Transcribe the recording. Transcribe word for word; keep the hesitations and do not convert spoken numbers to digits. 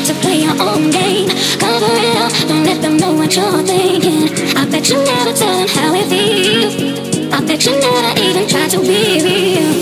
to play your own game. Cover it up, don't let them know what you're thinking. I bet you never tell them how it feels. I bet you never even try to be real.